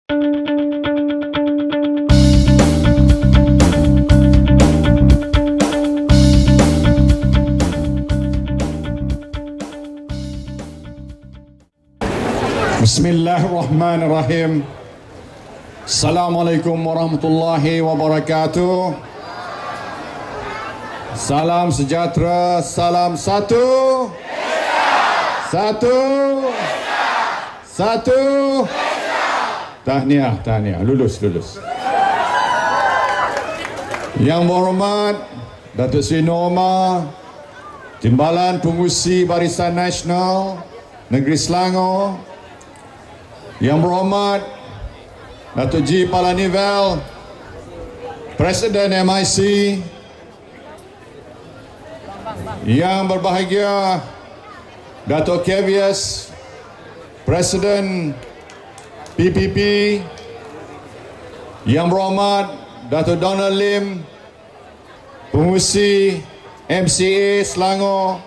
Bismillahirrahmanirrahim. Assalamualaikum warahmatullahi wabarakatuh. Salam sejahtera, salam satu. Satu. Satu. Tahniah, lulus. Yang berhormat Datuk Seri Nur Omar, Timbalan Pengurusi Barisan Nasional Negeri Selangor. Yang berhormat Datuk G. Palanivel, Presiden MIC. Yang berbahagia Datuk Kevius, Presiden PPP. Yang berhormat Datuk Donald Lim, Pengurusi MCA Selangor.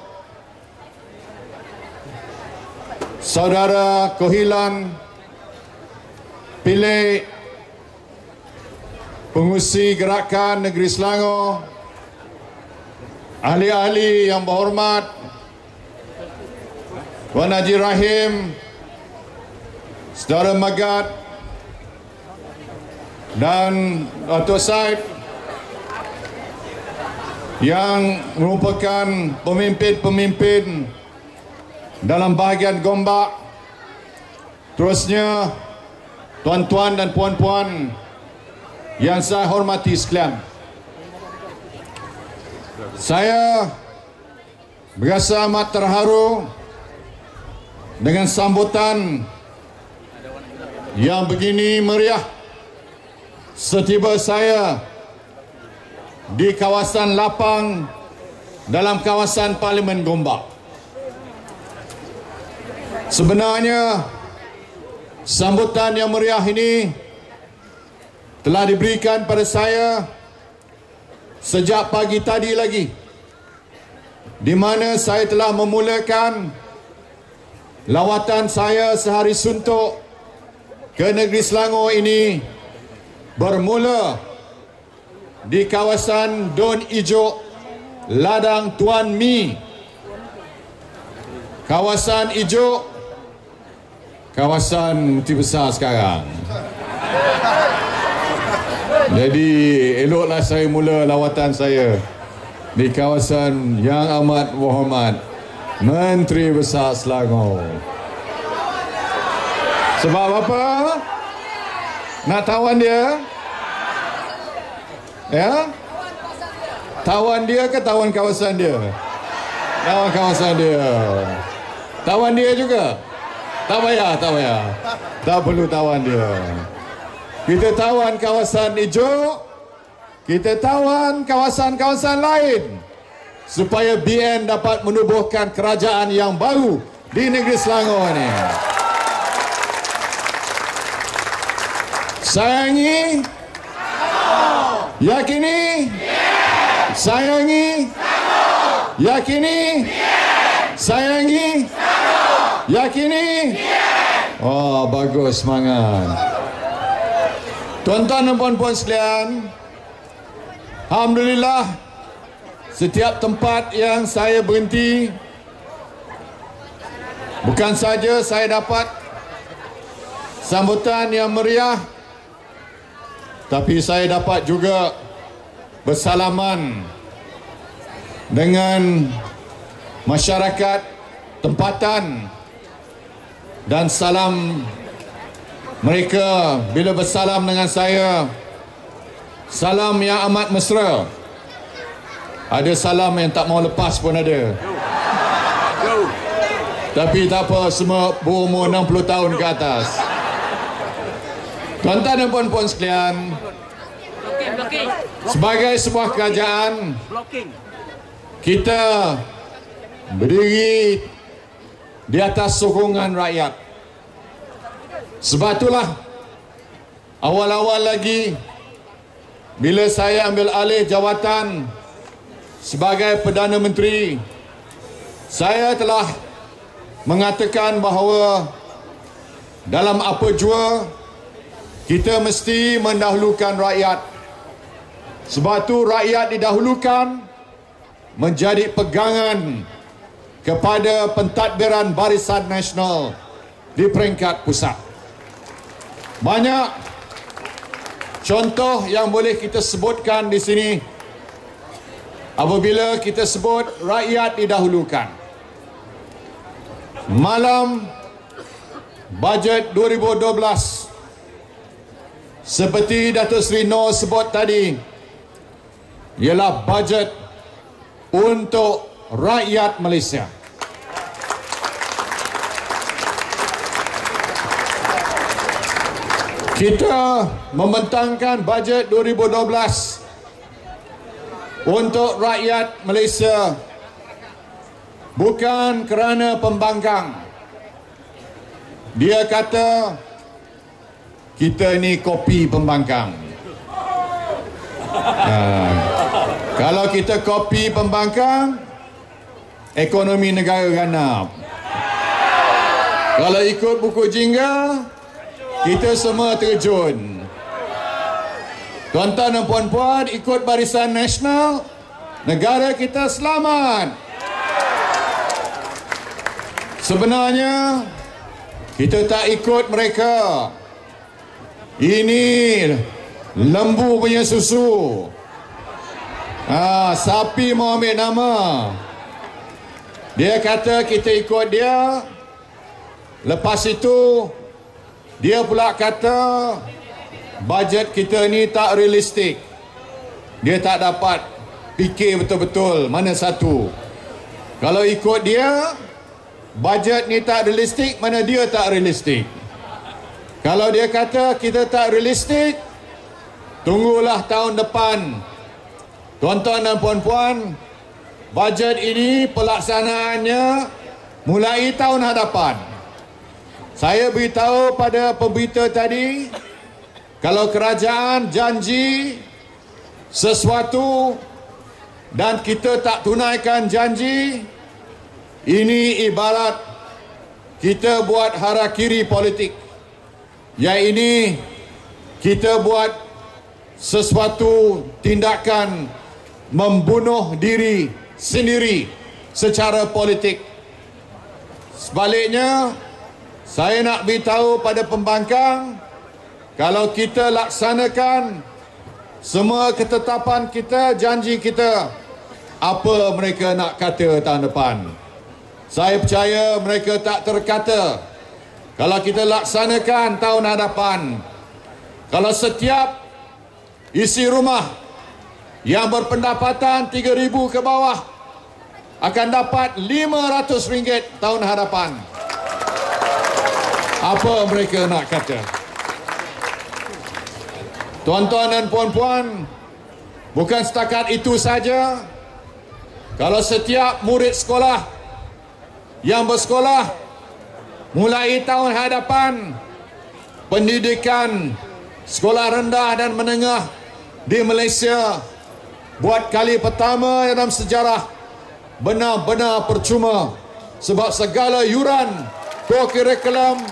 Saudara Kohilan Pilih, Pengurusi Gerakan Negeri Selangor, ahli-ahli yang berhormat, Wan Haji Rahim, Saudara Magat dan Datuk Said yang merupakan pemimpin-pemimpin dalam bahagian Gombak. Terusnya tuan-tuan dan puan-puan yang saya hormati sekalian, saya berasa amat terharu dengan sambutan yang begini meriah setiba saya di kawasan lapang dalam kawasan Parlimen Gombak. Sebenarnya sambutan yang meriah ini telah diberikan pada saya sejak pagi tadi lagi, di mana saya telah memulakan lawatan saya sehari suntuk ke negeri Selangor ini, bermula di kawasan Don Ijo, Ladang Tuan Mi. Kawasan Ijo, kawasan Mesti Besar sekarang. Jadi eloklah saya mula lawatan saya di kawasan yang amat berhormat Menteri Besar Selangor. Sebab apa? Nak tawan dia? Ya? Tawan dia ke tawan kawasan dia? Tawan kawasan dia. Tawan dia juga? Tak payah. Tak perlu tawan dia. Kita tawan kawasan hijau, kita tawan kawasan-kawasan lain, supaya BN dapat menubuhkan kerajaan yang baru di negeri Selangor ini. Sayangi, yakini, sayangi, yakini, sayangi, yakini. Oh, bagus, semangat. Tuan-tuan dan puan-puan sekalian, alhamdulillah, setiap tempat yang saya berhenti, bukan saja saya dapat sambutan yang meriah, tapi saya dapat juga bersalaman dengan masyarakat tempatan, dan salam mereka bila bersalam dengan saya, salam yang amat mesra. Ada salam yang tak mau lepas pun ada. Tapi tak apa, semua berumur 60 tahun ke atas. Tuan-tuan dan puan-puan sekalian, sebagai sebuah kerajaan, kita berdiri di atas sokongan rakyat. Sebab itulah awal-awal lagi bila saya ambil alih jawatan sebagai Perdana Menteri, saya telah mengatakan bahawa dalam apa jua kita mesti mendahulukan rakyat. Sebab tu rakyat didahulukan menjadi pegangan kepada pentadbiran Barisan Nasional di peringkat pusat. Banyak contoh yang boleh kita sebutkan di sini apabila kita sebut rakyat didahulukan. Malam bajet 2012, seperti Datuk Seri Noor sebut tadi, ialah bajet untuk rakyat Malaysia. Kita membentangkan bajet 2012 untuk rakyat Malaysia bukan kerana pembangkang. Dia kata kita ni kopi pembangkang. Kalau kita kopi pembangkang, ekonomi negara ganap. Kalau ikut buku jingga, kita semua terjun. Tuan-tuan dan puan-puan, ikut Barisan Nasional, negara kita selamat. Sebenarnya kita tak ikut mereka. Ini lembu punya susu. Sapi mau ambil nama. Dia kata kita ikut dia. Lepas itu dia pula kata bajet kita ni tak realistik. Dia tak dapat fikir betul-betul mana satu. Kalau ikut dia, bajet ni tak realistik, mana dia tak realistik. Kalau dia kata kita tak realistik, tunggulah tahun depan. Tuan-tuan dan puan-puan, bajet ini pelaksanaannya mulai tahun hadapan. Saya beritahu pada pemberita tadi, kalau kerajaan janji sesuatu dan kita tak tunaikan janji, ini ibarat kita buat harakiri politik. Yang ini kita buat sesuatu tindakan membunuh diri sendiri secara politik. Sebaliknya, saya nak beritahu pada pembangkang, kalau kita laksanakan semua ketetapan kita, janji kita, apa mereka nak kata tahun depan? Saya percaya mereka tak terkata. Kalau kita laksanakan tahun hadapan, kalau setiap isi rumah yang berpendapatan 3,000 ke bawah akan dapat RM500 tahun hadapan. Apa mereka nak kata? Tuan-tuan dan puan-puan, bukan setakat itu saja. Kalau setiap murid sekolah yang bersekolah mulai tahun hadapan, pendidikan sekolah rendah dan menengah di Malaysia buat kali pertama dalam sejarah benar-benar percuma, sebab segala yuran kurikulum,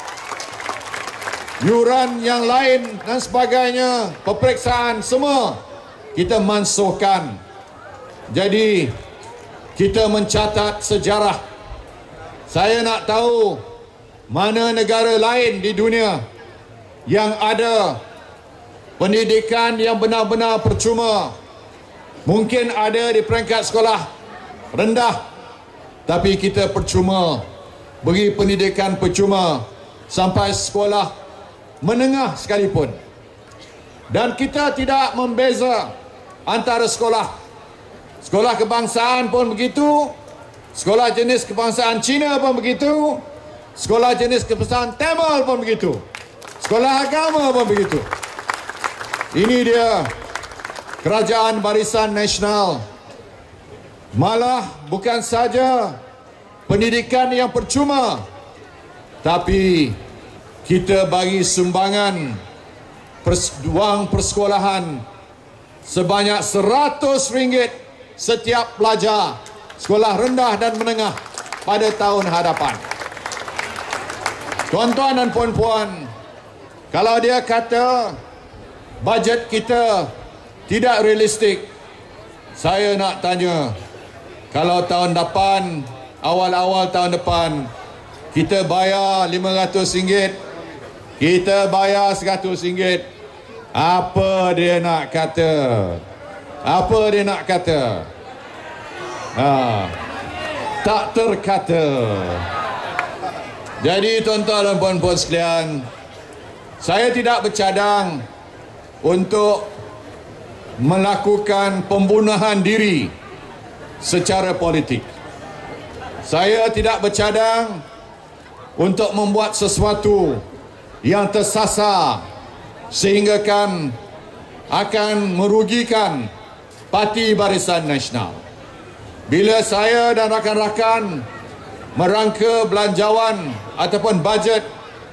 yuran yang lain dan sebagainya, peperiksaan semua kita mansuhkan. Jadi kita mencatat sejarah. Saya nak tahu mana negara lain di dunia yang ada pendidikan yang benar-benar percuma. Mungkin ada di peringkat sekolah rendah, tapi kita percuma beri pendidikan percuma sampai sekolah menengah sekalipun. Dan kita tidak membeza antara sekolah. Sekolah kebangsaan pun begitu, sekolah jenis kebangsaan Cina pun begitu, sekolah jenis kebangsaan Tamil pun begitu, sekolah agama pun begitu. Ini dia kerajaan Barisan Nasional. Malah bukan saja pendidikan yang percuma, tapi kita bagi sumbangan wang persekolahan sebanyak RM100 setiap pelajar sekolah rendah dan menengah pada tahun hadapan. Tuan-tuan dan puan-puan, Kalau dia kata bajet kita tidak realistik, saya nak tanya, kalau tahun depan, awal-awal tahun depan, kita bayar RM500, kita bayar RM100, apa dia nak kata? Apa dia nak kata? Tak terkata. Jadi tuan-tuan dan puan-puan sekalian, saya tidak bercadang untuk melakukan pembunuhan diri secara politik. Saya tidak bercadang untuk membuat sesuatu yang tersasar sehingga akan merugikan Parti Barisan Nasional. Bila saya dan rakan-rakan merangka belanjawan ataupun bajet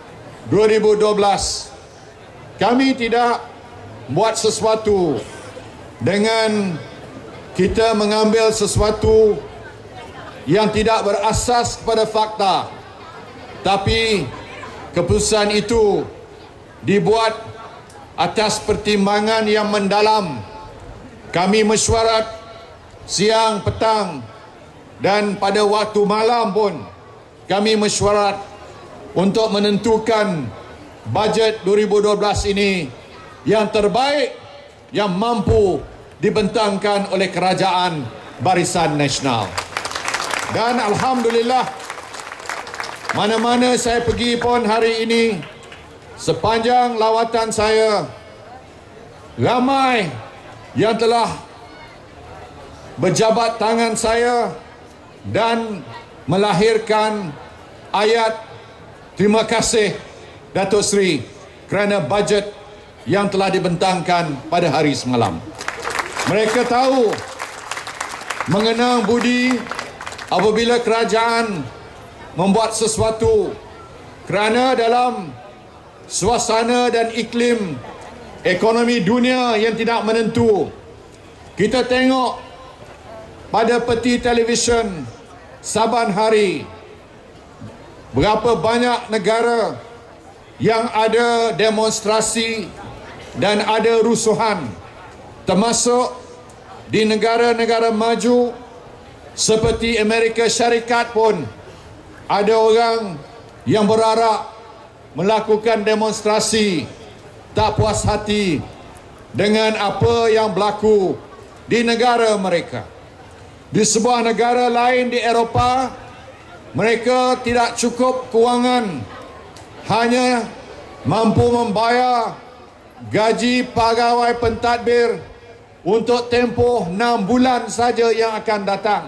2012, kami tidak buat sesuatu dengan kita mengambil sesuatu yang tidak berasas kepada fakta, tapi keputusan itu dibuat atas pertimbangan yang mendalam. Kami mesyuarat siang, petang dan pada waktu malam pun kami mesyuarat untuk menentukan bajet 2012 ini yang terbaik yang mampu dibentangkan oleh Kerajaan Barisan Nasional. Dan alhamdulillah, mana-mana saya pergi pun hari ini, sepanjang lawatan saya, ramai yang telah berjabat tangan saya dan melahirkan ayat terima kasih Datuk Seri kerana bajet yang telah dibentangkan pada hari semalam. Mereka tahu mengenang budi apabila kerajaan membuat sesuatu kerana dalam suasana dan iklim ekonomi dunia yang tidak menentu. Kita tengok pada peti televisyen saban hari berapa banyak negara yang ada demonstrasi dan ada rusuhan, termasuk di negara-negara maju seperti Amerika Syarikat pun ada orang yang berarak melakukan demonstrasi tak puas hati dengan apa yang berlaku di negara mereka. Di sebuah negara lain di Eropah, mereka tidak cukup kewangan, hanya mampu membayar gaji pegawai pentadbir untuk tempoh 6 bulan saja yang akan datang.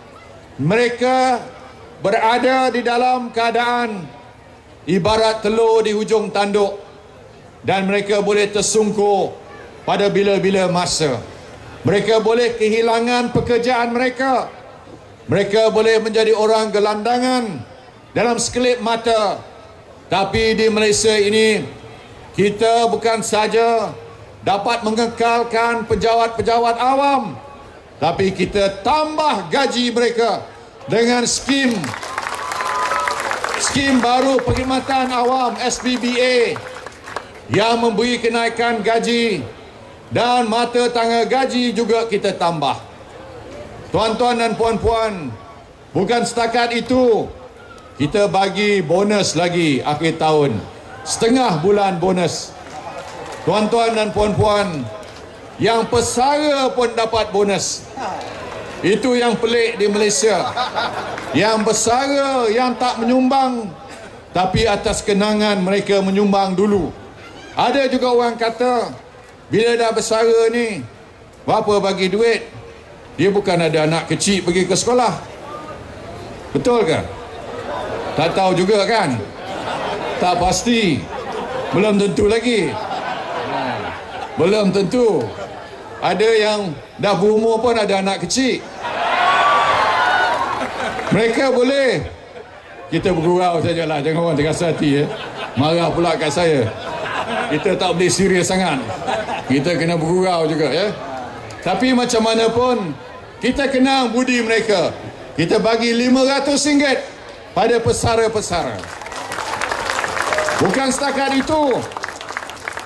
Mereka berada di dalam keadaan ibarat telur di hujung tanduk dan mereka boleh tersungkur pada bila-bila masa. Mereka boleh kehilangan pekerjaan mereka. Mereka boleh menjadi orang gelandangan dalam sekelip mata. Tapi di Malaysia ini, kita bukan saja dapat mengekalkan pejabat-pejabat awam, tapi kita tambah gaji mereka dengan skim baru perkhidmatan awam SPBA yang memberi kenaikan gaji dan mata tangga gaji juga kita tambah. Tuan-tuan dan puan-puan, bukan setakat itu, kita bagi bonus lagi akhir tahun. Setengah bulan bonus. Tuan-tuan dan puan-puan, yang pesara pun dapat bonus. Itu yang pelik di Malaysia. Yang pesara yang tak menyumbang, tapi atas kenangan mereka menyumbang dulu. Ada juga orang kata, bila dah bersara ni, berapa bagi duit? Dia bukan ada anak kecil pergi ke sekolah. Betul ke? Tak tahu juga kan? Tak pasti. Belum tentu lagi. Belum tentu. Ada yang dah berumur pun ada anak kecil. Mereka boleh. Kita bergurau sajalah. Jangan orang terasa hati. Marah pula kat saya. Kita tak boleh serius sangat. Kita kena bergurau juga. Tapi macam mana pun, kita kenang budi mereka. Kita bagi RM500 pada pesara-pesara. Bukan setakat itu,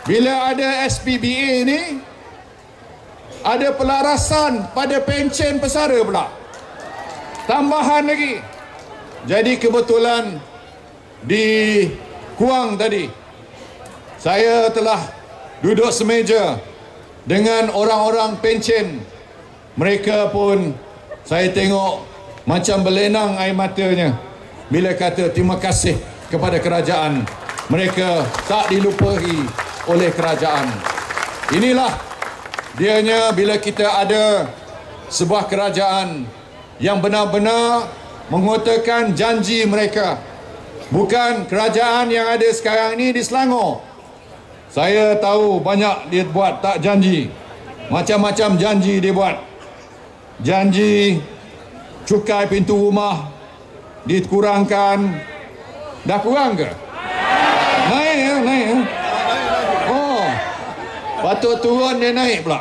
Bila ada SPBA ni, ada pelarasan pada pencen pesara pula. Tambahan lagi. Jadi kebetulan di Kuang tadi, saya telah duduk semeja dengan orang-orang pencen. Mereka pun saya tengok macam berlenang air matanya bila kata terima kasih kepada kerajaan. Mereka tak dilupahi oleh kerajaan. Inilah dianya bila kita ada sebuah kerajaan yang benar-benar mengutarakan janji mereka. Bukan kerajaan yang ada sekarang ini di Selangor. Saya tahu banyak dia buat tak janji. Macam-macam janji dia buat. Janji cukai pintu rumah dikurangkan. Dah kurang ke? Naik ya, naik ya. Oh, patut turun dia naik pula.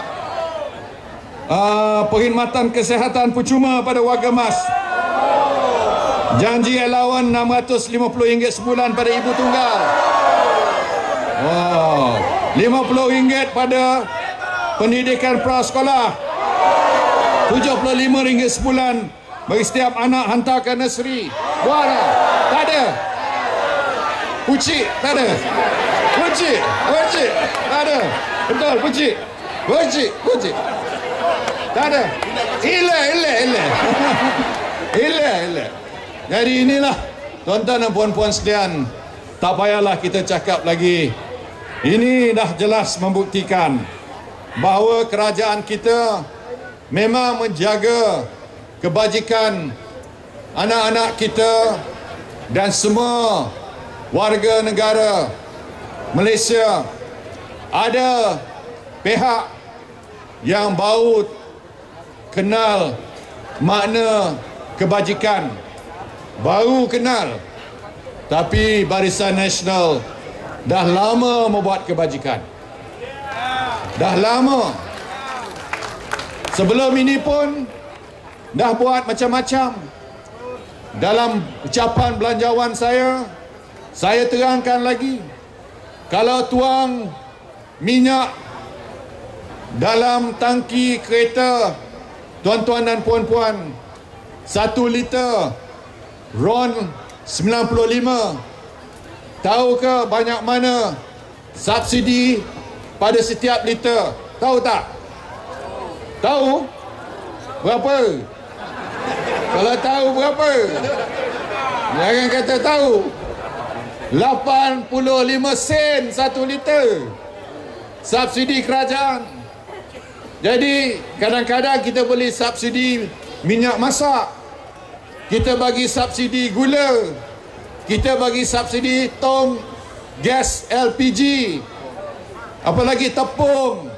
Perkhidmatan kesihatan percuma pada warga Mas. Janji allowance RM650 sebulan pada ibu tunggal. Oh, RM50 pada pendidikan prasekolah. RM75 sebulan bagi setiap anak hantar ke nursery. Buat tak? Tak ada. Pucik, tak ada. Pucik, pucik, tak ada. Betul, pucik. Pucik, pucik. Tak ada. Hilang, hilang, hilang. Hilang, hilang. Jadi inilah, tuan-tuan dan puan-puan sekalian, tak payahlah kita cakap lagi. Ini dah jelas membuktikan bahawa kerajaan kita memang menjaga kebajikan anak-anak kita dan semua warga negara Malaysia. Ada pihak yang baru kenal makna kebajikan, baru kenal, tapi Barisan Nasional dah lama membuat kebajikan. Dah lama. Sebelum ini pun dah buat macam-macam. Dalam ucapan belanjawan saya terangkan lagi. Kalau tuang minyak dalam tangki kereta, tuan-tuan dan puan-puan, 1 liter RON 95. Tahu ke banyak mana subsidi pada setiap liter? Tahu tak? Tahu? Berapa? Kalau tahu berapa? Jangan kata tahu. 85 sen 1 liter subsidi kerajaan. Jadi kadang-kadang kita beli subsidi minyak masak, kita bagi subsidi gula, kita bagi subsidi tong gas LPG, apalagi tepung,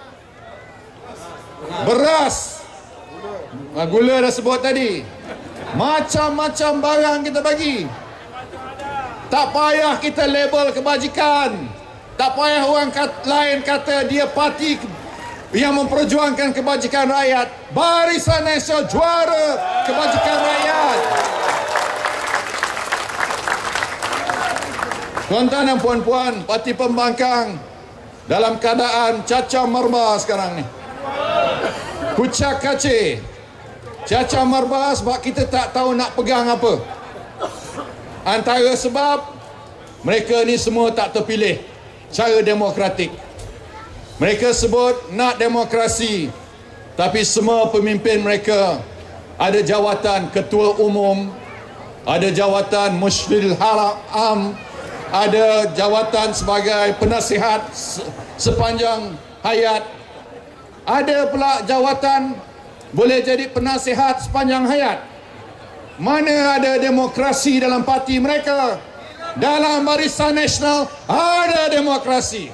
beras, gula dah sebut tadi. Macam-macam barang kita bagi. Tak payah kita label kebajikan. Tak payah orang lain kata dia parti yang memperjuangkan kebajikan rakyat. Barisan Nasional juara kebajikan rakyat. Tuan-tuan dan puan-puan, Parti Pembangkang dalam keadaan cacah merba sekarang ni. Kucak kacir. Cacah merba sebab kita tak tahu nak pegang apa. Antara sebab mereka ni semua tak terpilih cara demokratik. Mereka sebut nak demokrasi, tapi semua pemimpin mereka ada jawatan ketua umum, ada jawatan musyril haram, ada jawatan sebagai penasihat sepanjang hayat, ada pula jawatan boleh jadi penasihat sepanjang hayat. Mana ada demokrasi dalam parti mereka? Dalam Barisan Nasional ada demokrasi.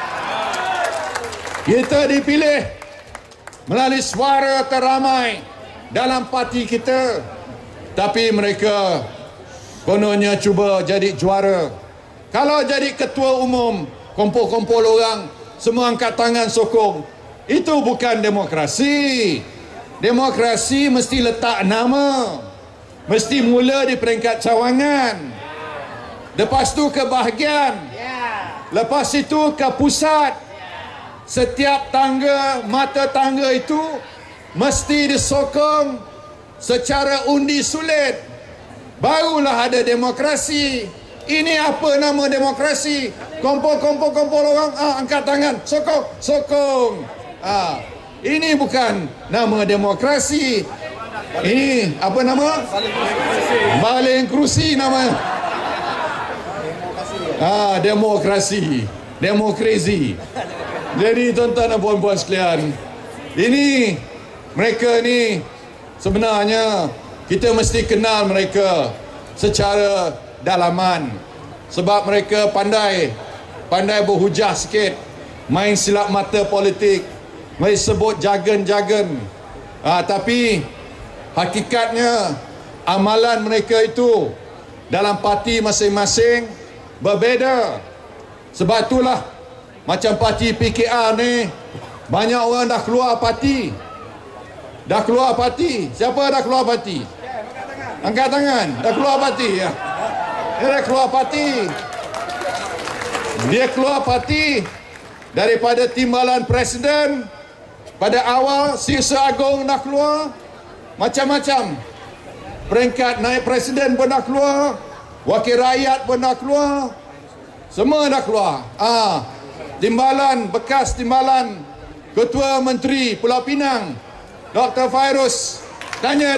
Kita dipilih melalui suara teramai dalam parti kita, tapi mereka kononnya cuba jadi juara. Kalau jadi ketua umum, kumpul-kumpul orang, semua angkat tangan sokong. Itu bukan demokrasi. Demokrasi mesti letak nama, mesti mula di peringkat cawangan, lepas tu kebahagiaan. Lepas itu ke pusat. Setiap tangga, mata tangga itu mesti disokong secara undi sulit. Barulah ada demokrasi. Ini apa nama demokrasi? Kumpul orang, angkat tangan, sokong. Ini bukan nama demokrasi. Ini apa nama? Baling kerusi nama. Demokrasi. Jadi tuan-tuan dan puan-puan sekalian, ini mereka ni sebenarnya kita mesti kenal mereka secara dalaman, sebab mereka pandai berhujah sikit, main silap mata politik, main sebut jargon. Tapi hakikatnya amalan mereka itu dalam parti masing-masing berbeza. Sebab itulah macam parti PKR ni, banyak orang dah keluar parti. Siapa dah keluar parti? Angkat tangan. Dah keluar parti ya. Dia keluar parti daripada timbalan presiden. Pada awal Sirsa Agung dah keluar, macam-macam. Peringkat naik presiden pun dah keluar, wakil rakyat pun dah keluar, semua dah keluar. Bekas timbalan Ketua Menteri Pulau Pinang, Dr. Fairuz, tanya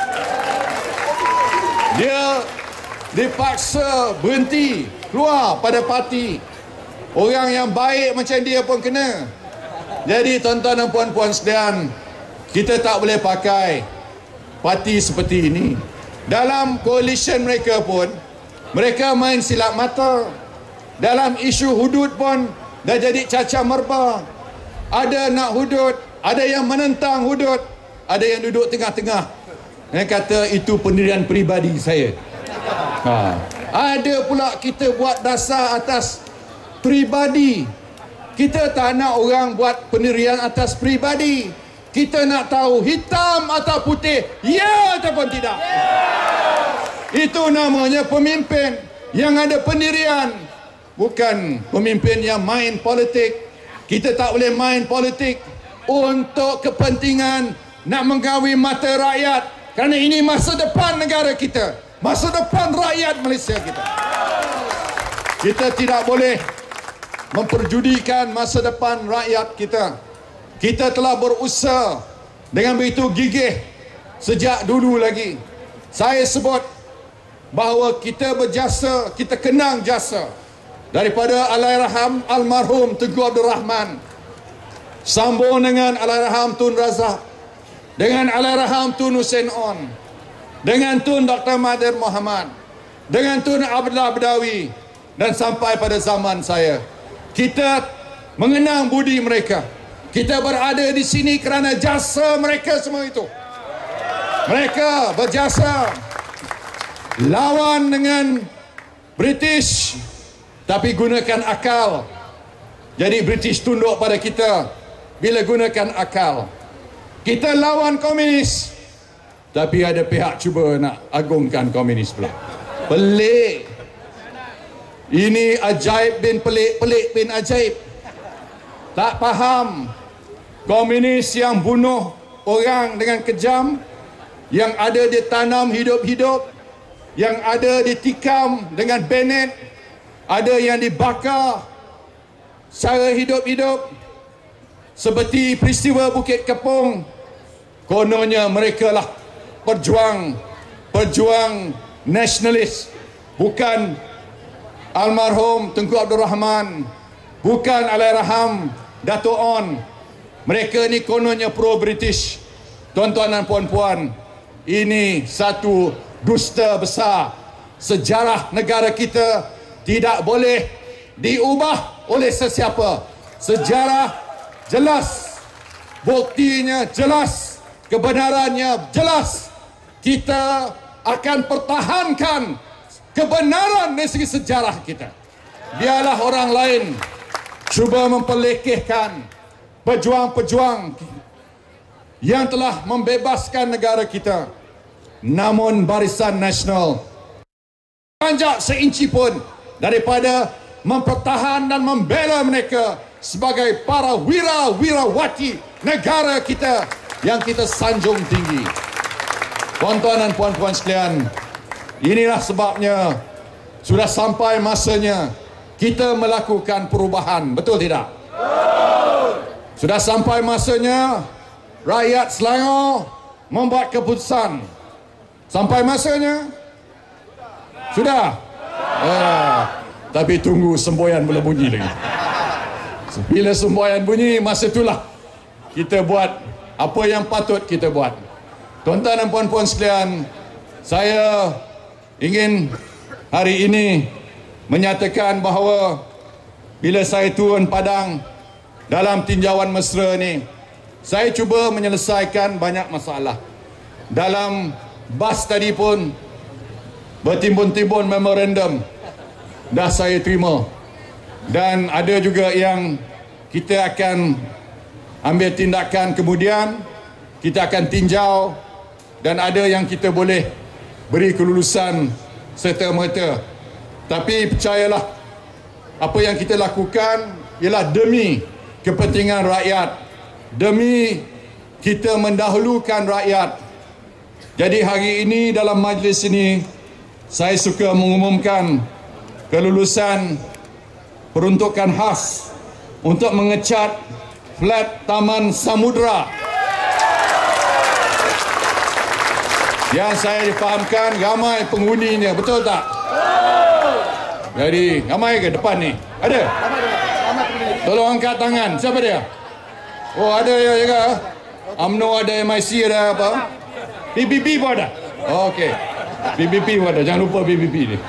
dia dipaksa berhenti keluar pada parti. Orang yang baik macam dia pun kena. Jadi tuan-tuan dan puan-puan sekalian, kita tak boleh pakai parti seperti ini. Dalam coalition mereka pun, mereka main silap mata. Dalam isu hudud pun dah jadi cacah merba. Ada nak hudud, ada yang menentang hudud, ada yang duduk tengah-tengah. Yang kata itu pendirian peribadi saya. Ada pula kita buat dasar atas peribadi. Kita tak nak orang buat pendirian atas peribadi. Kita nak tahu hitam atau putih, ya ataupun tidak. Itu namanya pemimpin yang ada pendirian, bukan pemimpin yang main politik. Kita tak boleh main politik untuk kepentingan nak menggawi mata rakyat, kerana ini masa depan negara kita, masa depan rakyat Malaysia kita. Kita tidak boleh memperjudikan masa depan rakyat kita. Kita telah berusaha dengan begitu gigih sejak dulu lagi. Saya sebut bahawa kita berjasa, kita kenang jasa daripada Allahyarham almarhum Tengku Abdul Rahman, sambung dengan Allahyarham Tun Razak, dengan Allahyarham Tun Hussein On, dengan Tun Dr. Mahathir Mohamad, dengan Tun Abdullah Badawi, dan sampai pada zaman saya. Kita mengenang budi mereka. Kita berada di sini kerana jasa mereka semua itu. Mereka berjasa lawan dengan British, tapi gunakan akal. Jadi British tunduk pada kita bila gunakan akal. Kita lawan komunis, tapi ada pihak cuba nak agungkan komunis pula. Pelik. Ini ajaib bin pelik, pelik bin ajaib. Tak faham. Komunis yang bunuh orang dengan kejam, yang ada ditanam hidup-hidup, yang ada ditikam dengan bayonet, ada yang dibakar secara hidup-hidup, seperti peristiwa Bukit Kepong. Kononnya mereka lah perjuang nasionalis, bukan almarhum Tengku Abdul Rahman, bukan Allahyarham Dato' On. Mereka ni kononnya pro-British. Tuan-tuan dan puan-puan, ini satu dusta besar. Sejarah negara kita tidak boleh diubah oleh sesiapa. Sejarah jelas, buktinya jelas, kebenarannya jelas. Kita akan pertahankan kebenaran dari segi sejarah kita. Biarlah orang lain cuba memperlekehkan pejuang-pejuang yang telah membebaskan negara kita. Namun Barisan Nasional beranjak seinci pun daripada mempertahan dan membela mereka sebagai para wira-wirawati negara kita yang kita sanjung tinggi. Tuan-tuan dan puan-puan sekalian, inilah sebabnya sudah sampai masanya kita melakukan perubahan, betul tidak? Sudah sampai masanya rakyat Selangor membuat keputusan. Sampai masanya? Sudah? Tapi tunggu semboyan belum bunyi lagi. Bila semboyan bunyi, masa itulah kita buat apa yang patut kita buat. Tuan-tuan dan puan-puan sekalian, saya ingin hari ini menyatakan bahawa bila saya turun padang dalam tinjauan mesra ni, saya cuba menyelesaikan banyak masalah. Dalam bas tadi pun bertimbun-timbun memorandum dah saya terima, dan ada juga yang kita akan ambil tindakan kemudian, kita akan tinjau, dan ada yang kita boleh beri kelulusan serta-merta. Tapi percayalah, apa yang kita lakukan ialah demi kepentingan rakyat, demi kita mendahulukan rakyat. Jadi hari ini dalam majlis ini, saya suka mengumumkan kelulusan peruntukan khas untuk mengecat flat Taman Samudra yang saya difahamkan ramai penghuninya, betul tak? Jadi ramai ke depan ni? Ada? Tolong angkat tangan. Siapa dia? Oh, ada ya juga. UMNO ada, MIC ada, apa? PBB pun ada. Okey. PBB pun ada. Jangan lupa PBB ni.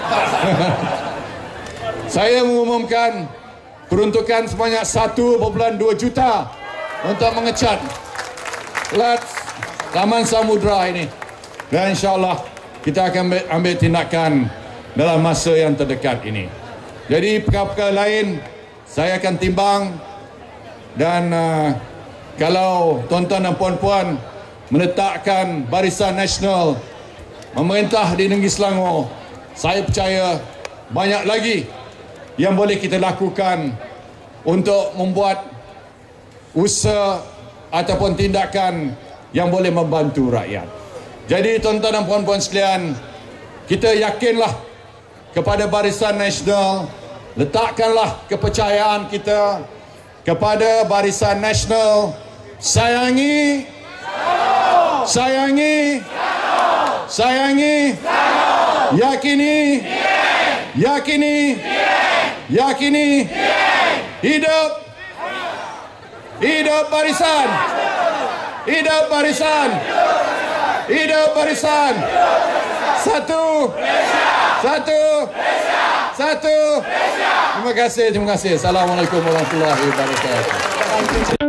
Saya mengumumkan peruntukan sebanyak 1.2 juta untuk mengecat flat Taman Samudra ini. Dan insyaAllah kita akan ambil tindakan dalam masa yang terdekat ini. Jadi perkara-perkara lain saya akan timbang, dan kalau tuan-tuan dan puan-puan menetapkan Barisan Nasional memerintah di negeri Selangor, saya percaya banyak lagi yang boleh kita lakukan untuk membuat usaha ataupun tindakan yang boleh membantu rakyat. Jadi tuan-tuan dan puan-puan sekalian, kita yakinlah kepada Barisan Nasional, letakkanlah kepercayaan kita kepada Barisan Nasional. Sayangi, sayangi, sayangi, yakini, yakini, yakini, hidup, hidup Barisan, hidup Barisan, hidup Barisan. Satu, satu, satu. Terima kasih, terima kasih. Assalamualaikum warahmatullahi wabarakatuh.